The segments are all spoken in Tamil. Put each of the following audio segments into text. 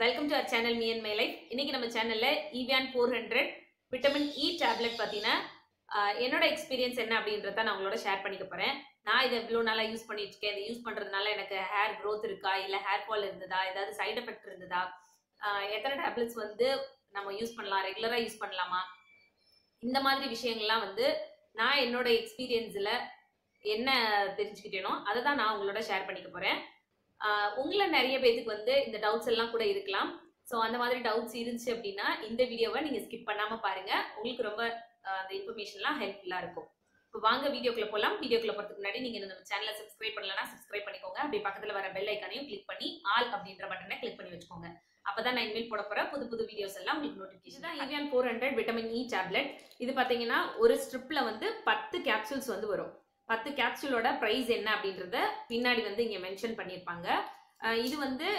Welcome to our channel Me and My Life. இன்னைக்கு நம்ம சேனல்ல Evion 400 விட்டமின் E டேப்லெட் பத்தின என்னோட எக்ஸ்பீரியன்ஸ் என்ன அப்படின்றத நான் உங்களோட ஷேர் பண்ணிக்க போறேன். நான் இதை இவ்வளவு நாளா யூஸ் பண்ணிட்டு இருக்கேன். இதை யூஸ் பண்றதுனால எனக்கு ஹேர் growth இருக்கா இல்ல ஹேர் ஃபால் இருந்ததா, ஏதாவது சைடு எஃபெக்ட் இருந்ததா, எத்தனை டேப்லெட்ஸ் நம்ம யூஸ் பண்ணலாம், ரெகுலரா யூஸ் பண்ணலாமா, இந்த மாதிரி விஷயங்கள்லாம் நான் என்னோட எக்ஸ்பீரியன்ஸ்ல என்ன தெரிஞ்சுக்கிட்டேனோ அதை தான் நான் உங்களோட ஷேர் பண்ணிக்க போறேன். உங்களை நிறைய பேருக்கு இந்த டவுட்ஸ் எல்லாம் கூட இருக்கலாம். ஸோ அந்த மாதிரி டவுட்ஸ் இருந்துச்சு அப்படின்னா இந்த வீடியோவை நீங்க ஸ்கிப் பண்ணாம பாருங்க. உங்களுக்கு ரொம்ப அந்த இன்ஃபர்மேஷன்லாம் ஹெல்ப்ஃபுல்லா இருக்கும். இப்போ வாங்க வீடியோக்குள்ள போகலாம். வீடியோக்குள்ள போறதுக்கு முன்னாடி நீங்க நம்ம சேனலை சப்ஸ்கிரைப் பண்ணலன்னா சப்ஸ்கிரைப் பண்ணிக்கோங்க. அப்படி பக்கத்துல வர பெல் ஐக்கானையும் கிளிக் பண்ணி ஆல் அப்படின்ற பட்டனை கிளிக் பண்ணி வச்சுக்கோங்க. அப்பதான் நான் இனிமேல் போட போற புது புது வீடியோஸ் எல்லாம் உங்களுக்கு நோட்டிபிகேஷன் தான். Evion 400 vitamin E tablet. இது பாத்தீங்கன்னா ஒரு ஸ்ட்ரிப்ல 10 கேப்சூல்ஸ் வரும். 10 கேப்சூலோட பிரைஸ் என்ன அப்படின்றத பின்னாடி இங்க மென்ஷன் பண்ணிருப்பாங்க. இது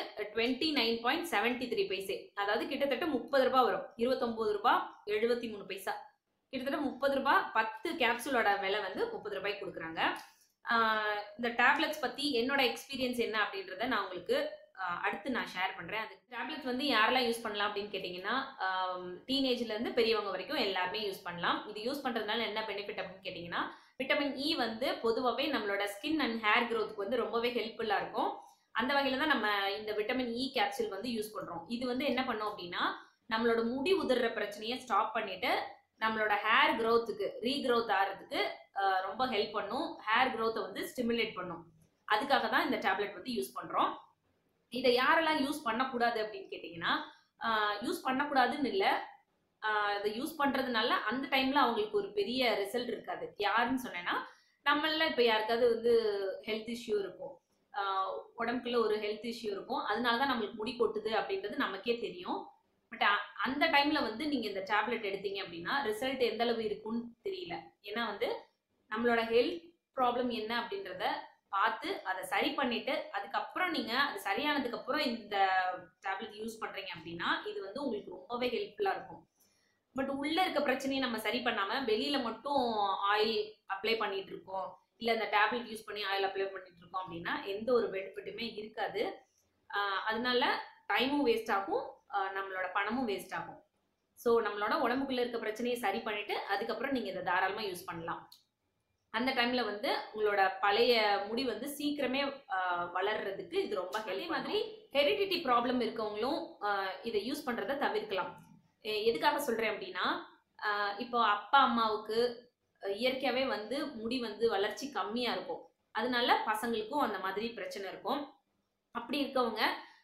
29.73 பைசே, அதாவது கிட்டத்தட்ட 30 ரூபாய் வரும். 29 ரூபாய் 73 பைசா, கிட்டத்தட்ட 30 ரூபாய். 10 கேப்சூலோட விலை 30 ரூபாய் கொடுக்குறாங்க. இந்த டேப்லெட்ஸ் பத்தி என்னோட எக்ஸ்பீரியன்ஸ் என்ன அப்படின்றத நான் உங்களுக்கு அடுத்து நான் ஷேர் பண்றேன். அது டேப்லெட்ஸ் யாரெல்லாம் யூஸ் பண்ணலாம் அப்படின்னு கேட்டீங்கன்னா டீனேஜ்ல இருந்து பெரியவங்க வரைக்கும் எல்லாருமே யூஸ் பண்ணலாம். இது யூஸ் பண்றதுனால என்ன பெனிஃபிட் அப்படின்னு கேட்டீங்கன்னா, விட்டமின் இ பொதுவாகவே நம்மளோட ஸ்கின் அண்ட் ஹேர் க்ரோத்துக்கு ரொம்பவே ஹெல்ப்ஃபுல்லா இருக்கும். அந்த வகையில தான் நம்ம இந்த விட்டமின் இ கேப்சூல் யூஸ் பண்றோம். இது என்ன பண்ணும் அப்படின்னா, நம்மளோட முடி உதிர்ற பிரச்சனையை ஸ்டாப் பண்ணிட்டு நம்மளோட ஹேர் க்ரோத்துக்கு ரீக்ரோத் ஆகிறதுக்கு ரொம்ப ஹெல்ப் பண்ணும். ஹேர் க்ரோத்தை ஸ்டிமுலேட் பண்ணும். அதுக்காக தான் இந்த டேப்லெட் யூஸ் பண்றோம். இதை யாரெல்லாம் யூஸ் பண்ணக்கூடாது அப்படின்னு கேட்டீங்கன்னா, யூஸ் பண்ணக்கூடாதுன்னு இல்லை, அதை யூஸ் பண்றதுனால அந்த டைம்ல அவங்களுக்கு ஒரு பெரிய ரிசல்ட் இருக்காது. யாருன்னு சொன்னேன்னா, நம்மள இப்ப யாருக்காவது ஹெல்த் இஷ்யூ இருக்கும், உடம்புக்குள்ள ஒரு ஹெல்த் இஷ்யூ இருக்கும், அதனாலதான் நம்மளுக்கு முடி கொட்டுது அப்படின்றது நமக்கே தெரியும். பட் அந்த டைம்ல நீங்க இந்த டேப்லெட் எடுத்தீங்க அப்படின்னா ரிசல்ட் எந்த அளவு இருக்குன்னு தெரியல. ஏன்னா நம்மளோட ஹெல்த் ப்ராப்ளம் என்ன அப்படின்றத பார்த்து அதை சரி பண்ணிட்டு அதுக்கப்புறம் நீங்க அது சரியானதுக்கு அப்புறம் இந்த டேப்லெட் யூஸ் பண்றீங்க அப்படின்னா இது உங்களுக்கு ரொம்பவே ஹெல்ப்ஃபுல்லா இருக்கும். பட் உள்ள இருக்க பிரச்சனையை நம்ம சரி பண்ணாம வெளியில மட்டும் ஆயில் அப்ளை பண்ணிட்டு இருக்கோம், இல்ல இந்த டேப்லெட் யூஸ் பண்ணி ஆயில் அப்ளை பண்ணிட்டு இருக்கோம் அப்படின்னா எந்த ஒரு பெனிஃபிட்டுமே இருக்காது. அதனால டைமும் வேஸ்ட் ஆகும், நம்மளோட பணமும் வேஸ்ட் ஆகும். ஸோ நம்மளோட உடம்புக்குள்ள இருக்க பிரச்சனையை சரி பண்ணிட்டு அதுக்கப்புறம் நீங்க இதை தாராளமா யூஸ் பண்ணலாம். அந்த டைம்ல உங்களோட பழைய முடி சீக்கிரமே வளர்றதுக்கு இது ரொம்ப ஹெல்ப். மாதிரி ஹெரிடிட்டி ப்ராப்ளம் இருக்கவங்களும் இதை யூஸ் பண்றதை தவிர்க்கலாம். எதுக்காக சொல்றேன் அப்படின்னா, இப்போ அப்பா அம்மாவுக்கு இயற்கையாவே முடி வளர்ச்சி கம்மியா இருக்கும், அதனால பசங்களுக்கும் அந்த மாதிரி பிரச்சனை இருக்கும். அப்படி இருக்கவங்க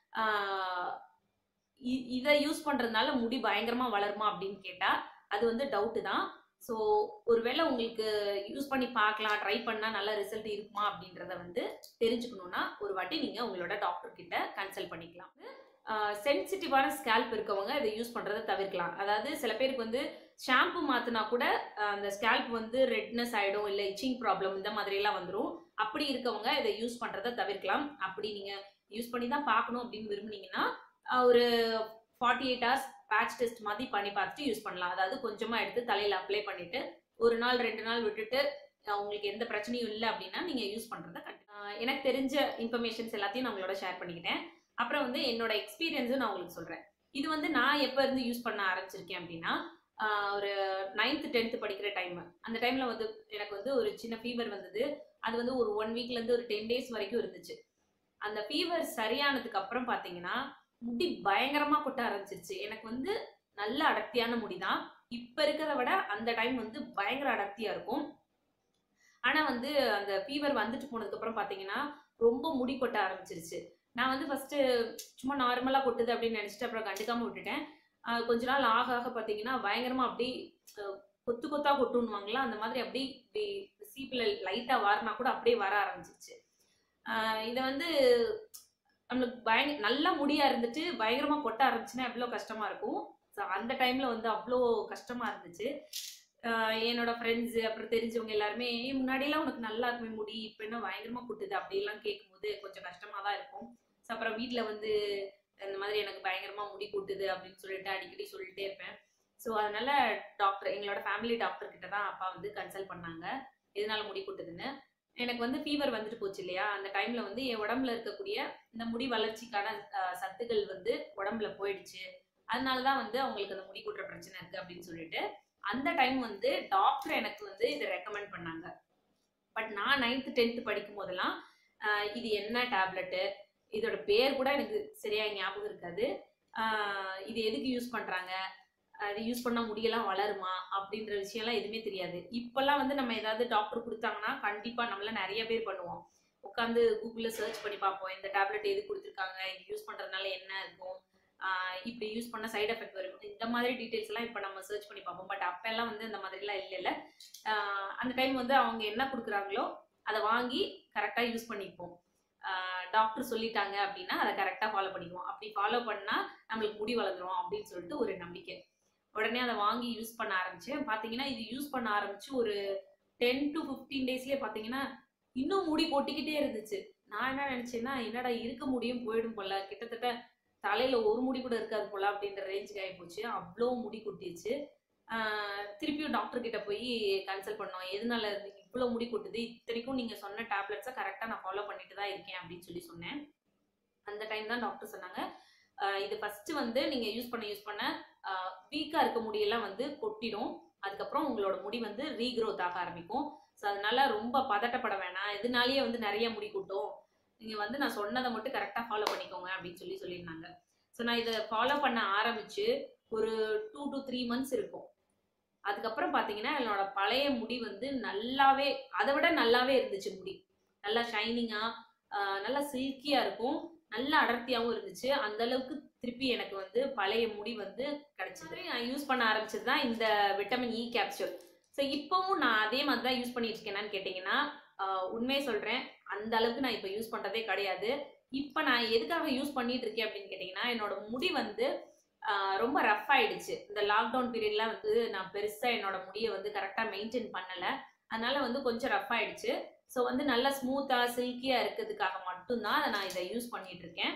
இதை யூஸ் பண்றதுனால முடி பயங்கரமா வளருமா அப்படின்னு கேட்டா அது டவுட்டு தான். ஸோ ஒருவேளை உங்களுக்கு யூஸ் பண்ணி பார்க்கலாம், ட்ரை பண்ணா நல்ல ரிசல்ட் இருக்குமா அப்படின்றத தெரிஞ்சுக்கணும்னா ஒரு வாட்டி நீங்க உங்களோட டாக்டர் கிட்ட கன்சல்ட் பண்ணிக்கலாம். சென்சிட்டிவான ஸ்கேல்ப் இருக்கவங்க இதை யூஸ் பண்றதை தவிர்க்கலாம். அதாவது சில பேருக்கு ஷாம்பு மாத்தினா கூட அந்த ஸ்கேல்ப் ரெட்னஸ் ஆயிடும், இல்லை இச்சிங் ப்ராப்ளம் இந்த மாதிரி எல்லாம் வந்துடும். அப்படி இருக்கவங்க இதை யூஸ் பண்றதை தவிர்க்கலாம். அப்படி நீங்க யூஸ் பண்ணி தான் பார்க்கணும் அப்படின்னு விரும்புனீங்கன்னா ஒரு 48 hours பேட்ச் டெஸ்ட் மாதிரி பண்ணி பார்த்துட்டு யூஸ் பண்ணலாம். அதாவது கொஞ்சமா எடுத்து தலையில அப்ளை பண்ணிட்டு ஒரு நாள் 2 நாள் விட்டுட்டு உங்களுக்கு எந்த பிரச்சனையும் இல்லை அப்படின்னா நீங்க யூஸ் பண்றதை எனக்கு தெரிஞ்ச இன்ஃபர்மேஷன்ஸ் எல்லாத்தையும் நான் உங்களோட ஷேர் பண்ணிக்கிட்டேன். அப்புறம் என்னோட எக்ஸ்பீரியன்ஸும் நான் உங்களுக்கு சொல்றேன். இது நான் எப்ப இருந்து யூஸ் பண்ண ஆரம்பிச்சிருக்கேன் அப்படின்னா, ஒரு 9th 10th படிக்கிற டைம். அந்த டைம்ல எனக்கு ஒரு சின்ன ஃபீவர் வந்தது. அது ஒரு 1 வீக்ல இருந்து ஒரு 10 days வரைக்கும் இருந்துச்சு. அந்த ஃபீவர் சரியானதுக்கு அப்புறம் பாத்தீங்கன்னா முடி பயங்கரமா கொட்ட ஆரம்பிச்சிருச்சு. எனக்கு நல்ல அடர்த்தியான முடிதான். இப்ப இருக்கிறத விட அந்த டைம் பயங்கர அடர்த்தியா இருக்கும். ஆனா அந்த ஃபீவர் வந்துட்டு போனதுக்கு அப்புறம் பாத்தீங்கன்னா ரொம்ப முடி கொட்ட ஆரம்பிச்சிருச்சு. நான் ஃபர்ஸ்ட் சும்மா நார்மலா கொட்டுது அப்படின்னு நினைச்சிட்டு அப்புறம் கண்டுக்காம விட்டுட்டேன். கொஞ்ச நாள் ஆக ஆக பாத்தீங்கன்னா பயங்கரமா அப்படி கொத்து கொத்தா கொட்டுன்னுவாங்களா, அந்த மாதிரி அப்படி சீப்பில் லைட்டா வாரினா கூட அப்படியே வர ஆரம்பிச்சிருச்சு. இதை நம்மளுக்கு நல்லா முடியா இருந்துட்டு பயங்கரமா கொட்ட ஆரம்பிச்சுன்னா எவ்வளவு கஷ்டமா இருக்கும். ஸோ அந்த டைம்ல அவ்வளோ கஷ்டமா இருந்துச்சு. என்னோட ஃப்ரெண்ட்ஸ் அப்புறம் தெரிஞ்சவங்க எல்லாருமே முன்னாடியெல்லாம் உனக்கு நல்லா இருக்குமே முடி, இப்ப என்ன பயங்கரமா கொட்டுது அப்படிலாம் கேட்கும்போது கொஞ்சம் கஷ்டமா தான் இருக்கும். ஸோ அப்புறம் வீட்டுல இந்த மாதிரி எனக்கு பயங்கரமா முடி கொட்டுது அப்படின்னு சொல்லிட்டு அடிக்கடி சொல்லிட்டே இருப்பேன். ஸோ அதனால டாக்டர், எங்களோட ஃபேமிலி டாக்டர் கிட்ட தான் அப்பா கன்சல்ட் பண்ணாங்க எதனால முடி கொட்டுதுன்னு. எனக்கு வந்து ஃபீவர் வந்துட்டு போச்சு இல்லையா, அந்த டைம்ல வந்து என் உடம்புல இருக்கக்கூடிய இந்த முடி வளர்ச்சிக்கான சத்துக்கள் வந்து உடம்புல போயிடுச்சு. அதனாலதான் வந்து அவங்களுக்கு அந்த முடி கொட்டுற பிரச்சனை இருக்கு அப்படின்னு சொல்லிட்டு அந்த டைம் வந்து டாக்டர் எனக்கு வந்து இதை ரெக்கமெண்ட் பண்ணாங்க. பட் நான் 9th 10th படிக்கும் போதெல்லாம் இது என்ன டேப்லெட்டு, இதோட பேர் கூட எனக்கு சரியா ஞாபகம் இருக்காது. இது எதுக்கு யூஸ் பண்றாங்க, அது யூஸ் பண்ணா முடியெல்லாம் வளருமா அப்படின்ற விஷயம்லாம் எதுவுமே தெரியாது. இப்பெல்லாம் வந்து நம்ம ஏதாவது டாக்டர் கொடுத்தாங்கன்னா கண்டிப்பா நம்மள நிறைய பேர் பண்ணுவோம், உட்காந்து கூகுள்ல சர்ச் பண்ணி பார்ப்போம், இந்த டேப்லெட் எது கொடுத்துருக்காங்க, இது யூஸ் பண்றதுனால என்ன இருக்கும், இப்படி யூஸ் பண்ண சைட் எஃபெக்ட் வரும், இந்த மாதிரி டீடைல்ஸ் எல்லாம் இப்போ நம்ம சர்ச் பண்ணி பார்ப்போம். பட் அப்பெல்லாம் வந்து இந்த மாதிரிலாம் இல்லைல்ல. அந்த டைம் வந்து அவங்க என்ன கொடுக்குறாங்களோ அதை வாங்கி கரெக்டா யூஸ் பண்ணிப்போம். டாக்டர் சொல்லிட்டாங்க அப்படின்னா அதை கரெக்டா ஃபாலோ பண்ணிக்குவோம். அப்படி ஃபாலோ பண்ணா நம்மளுக்கு முடி வளர்ந்துரும் அப்படின்னு சொல்லிட்டு ஒரு நம்பிக்கை. உடனே அதை வாங்கி யூஸ் பண்ண ஆரம்பிச்சேன். பாத்தீங்கன்னா இது யூஸ் பண்ண ஆரம்பிச்சு ஒரு 10 to 15 டேஸ்லயே பாத்தீங்கன்னா இன்னும் முடி கொட்டிக்கிட்டே இருந்துச்சு. நான் என்ன நினைச்சேன்னா, என்னடா இருக்க முடியும் போயிடும் போல, கிட்டத்தட்ட தலையில ஒரு முடி கூட இருக்காது போல அப்படின்ற ரேஞ்சுக்கு ஆகி போச்சு. அவ்வளோ முடி கொட்டிடுச்சு. திருப்பியும் டாக்டர் கிட்ட போய் கன்சல்ட் பண்ணோம், எதனால இவ்வளோ முடி கொட்டுது, இத்தனைக்கும் நீங்க சொன்ன டேப்லெட்ஸை கரெக்டா நான் ஃபாலோ பண்ணிட்டு தான் இருக்கேன் அப்படின்னு சொல்லி சொன்னேன். அந்த டைம் தான் டாக்டர் சொன்னாங்க, இது ஃபர்ஸ்ட் வந்து நீங்க யூஸ் பண்ண வீக்கா இருக்க முடியெல்லாம் வந்து கொட்டிடும், அதுக்கப்புறம் உங்களோட முடி வந்து ரீக்ரோத் ஆக ஆரம்பிக்கும். ஸோ அதனால ரொம்ப பதட்டப்பட வேணாம், இதனாலேயே வந்து நிறைய முடி கொட்டும், நீங்க வந்து நான் சொன்னதை மட்டும் கரெக்டா ஃபாலோ பண்ணிக்கோங்க அப்படின்னு சொல்லியிருந்தாங்க. ஸோ நான் இதை ஃபாலோ பண்ண ஆரம்பிச்சு ஒரு 2 to 3 months இருக்கும். அதுக்கப்புறம் பாத்தீங்கன்னா என்னோட பழைய முடி வந்து நல்லாவே, அதை விட நல்லாவே இருந்துச்சு. முடி நல்லா ஷைனிங்கா, நல்லா சில்கியா இருக்கும், நல்ல அடர்த்தியாகவும் இருந்துச்சு. அந்த அளவுக்கு திருப்பி எனக்கு வந்து பழைய முடி வந்து கிடைச்சது. நான் யூஸ் பண்ண ஆரம்பிச்சது தான் இந்த விட்டமின் இ கேப்சூல். ஸோ இப்பவும் நான் அதே மாதிரி தான் யூஸ் பண்ணிட்டு இருக்கேன்னு கேட்டீங்கன்னா, உண்மையை சொல்றேன், அந்த அளவுக்கு நான் இப்போ யூஸ் பண்றதே கிடையாது. இப்போ நான் எதுக்காக யூஸ் பண்ணிட்டு இருக்கேன் அப்படின்னு கேட்டீங்கன்னா, என்னோட முடி வந்து ரொம்ப ரஃப் ஆயிடுச்சு. இந்த லாக்டவுன் பீரியட்ல வந்து நான் பெருசா என்னோட முடியை வந்து கரெக்டா மெயின்டைன் பண்ணல, அதனால வந்து கொஞ்சம் ரஃப் ஆயிடுச்சு. ஸோ வந்து நல்லா ஸ்மூத்தா சில்கியா இருக்கிறதுக்காக மட்டும்தான் அதை நான் இதை யூஸ் பண்ணிட்டு இருக்கேன்.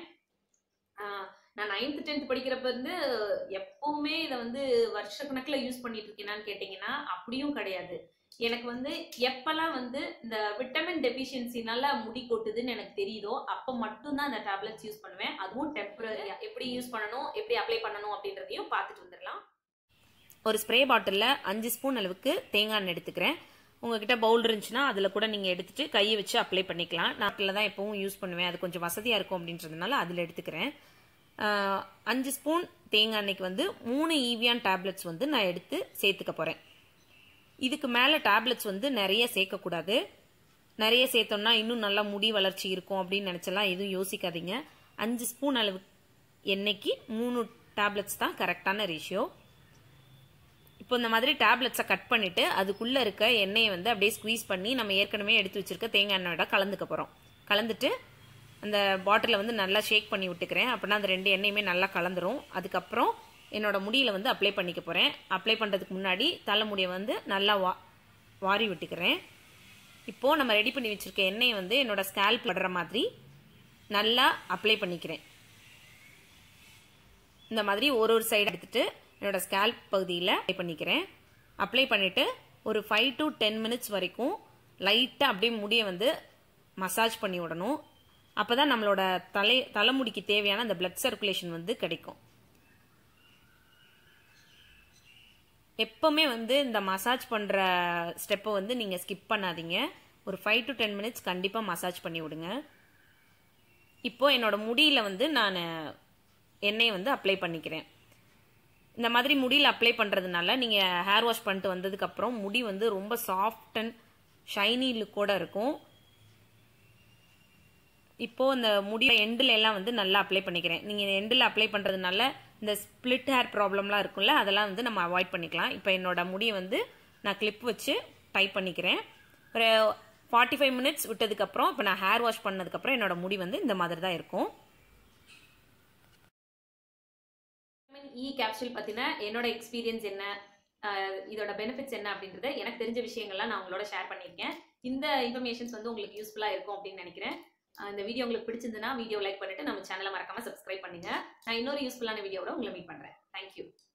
நான் 9th 10th படிக்கிறப்ப இருந்து எப்பவுமே இதை வந்து வருஷக்கணக்கில் யூஸ் பண்ணிட்டு இருக்கேனான்னு கேட்டீங்கன்னா அப்படியும் கிடையாது. எனக்கு வந்து எப்பெல்லாம் வந்து இந்த விட்டமின் டெஃபிஷியன்சினால முடி கொட்டுதுன்னு எனக்கு தெரியுதோ அப்போ மட்டும்தான் அந்த டேப்லெட்ஸ் யூஸ் பண்ணுவேன். அதுவும் டெம்பரரியா எப்படி யூஸ் பண்ணணும், எப்படி அப்ளை பண்ணணும் அப்படின்றதையும் பார்த்துட்டு வந்துடலாம். ஒரு ஸ்ப்ரே பாட்டிலில் 5 ஸ்பூன் அளவுக்கு தேங்காய் எண்ணெய் எடுத்துக்கிறேன். உங்ககிட்ட பவுல் இருந்துச்சுன்னா அதில் கூட நீங்கள் எடுத்துட்டு கையை வச்சு அப்ளை பண்ணிக்கலாம். நான் அதில் தான் எப்பவும் யூஸ் பண்ணுவேன், அது கொஞ்சம் வசதியாக இருக்கும் அப்படின்றதுனால அதில் எடுத்துக்கிறேன். 5 ஸ்பூன் தேங்காய் எண்ணெய்க்கு வந்து 3 ஈவியான் டேப்லெட்ஸ் வந்து நான் எடுத்து சேர்த்துக்க போகிறேன். இதுக்கு மேலே டேப்லெட்ஸ் வந்து நிறைய சேர்க்கக்கூடாது. நிறைய சேர்த்தோம்னா இன்னும் நல்லா முடி வளர்ச்சி இருக்கும் அப்படின்னு நினச்சலாம் எதுவும் யோசிக்காதீங்க. 5 ஸ்பூன் அளவு எண்ணெய்க்கு 3 டேப்லெட்ஸ் தான் கரெக்டான ரேஷியோ. இப்போ இந்த மாதிரி டேப்லெட்ஸை கட் பண்ணிவிட்டு அதுக்குள்ளே இருக்க எண்ணெயை வந்து அப்படியே ஸ்குவீஸ் பண்ணி நம்ம ஏற்கனவே எடுத்து வச்சிருக்க தேங்காய் எண்ணெயோட கலந்துக்க போகிறோம். கலந்துட்டு அந்த பாட்டிலை வந்து நல்லா ஷேக் பண்ணி விட்டுக்கிறேன், அப்படின்னா அந்த 2 எண்ணெயுமே நல்லா கலந்துரும். அதுக்கப்புறம் என்னோட முடியில் வந்து அப்ளை பண்ணிக்க போகிறேன். அப்ளை பண்ணுறதுக்கு முன்னாடி தலைமுடியை வந்து நல்லா வாரி விட்டுக்கிறேன். இப்போது நம்ம ரெடி பண்ணி வச்சுருக்க எண்ணெயை வந்து என்னோட ஸ்கேல்ப் படுற மாதிரி நல்லா அப்ளை பண்ணிக்கிறேன். இந்த மாதிரி ஒரு சைடு எடுத்துட்டு என்னோட ஸ்கேல்ப் பகுதியில் அப்ளை பண்ணிக்கிறேன். அப்ளை பண்ணிவிட்டு ஒரு 5 to 10 minutes வரைக்கும் லைட்டாக அப்படியே முடியை வந்து மசாஜ் பண்ணி விடணும். அப்போ தான் நம்மளோட தலைமுடிக்கு தேவையான அந்த பிளட் சர்க்குலேஷன் வந்து கிடைக்கும். எப்பவுமே வந்து இந்த மசாஜ் பண்ணுற ஸ்டெப்பை வந்து நீங்கள் ஸ்கிப் பண்ணாதீங்க. ஒரு 5 to 10 minutes கண்டிப்பாக மசாஜ் பண்ணி விடுங்க. இப்போது என்னோட முடியில் வந்து நான் எண்ணெயை வந்து அப்ளை பண்ணிக்கிறேன். இந்த மாதிரி முடியில் அப்ளை பண்ணுறதுனால நீங்கள் ஹேர் வாஷ் பண்ணிட்டு வந்ததுக்கப்புறம் முடி வந்து ரொம்ப சாஃப்ட் அண்ட் ஷைனி லுக்கோட இருக்கும். இப்போது இந்த முடி எண்டில் எல்லாம் வந்து நல்லா அப்ளை பண்ணிக்கிறேன். நீங்கள் எண்டில் அப்ளை பண்ணுறதுனால இந்த ஸ்பிளிட் ஹேர் ப்ராப்ளம்லாம் இருக்கும்ல, அதெல்லாம் வந்து நம்ம அவாய்ட் பண்ணிக்கலாம். இப்போ என்னோட முடியை வந்து நான் கிளிப் வச்சு டைப் பண்ணிக்கிறேன். ஒரு 45 minutes விட்டதுக்கப்புறம் இப்போ நான் ஹேர் வாஷ் பண்ணதுக்கப்புறம் என்னோட முடி வந்து இந்த மாதிரி தான் இருக்கும். இ கேப்சூல் பற்றின என்னோட எக்ஸ்பீரியன்ஸ் என்ன, இதோட பெனிஃபிட்ஸ் என்ன அப்படின்றத எனக்கு தெரிஞ்ச விஷயங்கள்லாம் நான் உங்களோட ஷேர் பண்ணியிருக்கேன். இந்த இன்ஃபர்மேஷன்ஸ் வந்து உங்களுக்கு யூஸ்ஃபுல்லாக இருக்கும் அப்படின்னு நினைக்கிறேன். இந்த வீடியோ உங்களுக்கு பிடிச்சிருந்ததுன்னா வீடியோ லைக் பண்ணிட்டு நம்ம சேனலை மறக்காம சப்ஸ்கிரைப் பண்ணுங்க. நான் இன்னொரு யூஸ்ஃபுல்லான வீடியோவோட உங்களை மீட் பண்றேன். தேங்க்யூ.